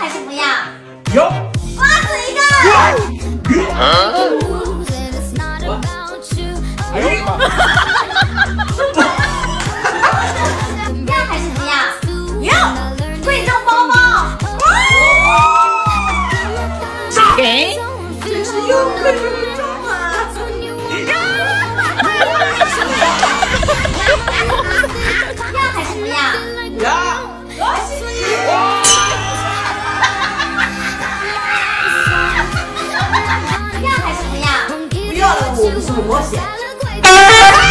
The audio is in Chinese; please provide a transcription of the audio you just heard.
还是不要？ 要。 瓜子一个。 哎呦妈！ 要还是不要？要。贵重包包。 给。 真是又贵又重啊！要还是不要？ 要。 恭喜你！要还是不要？ 不要了，我不是我选。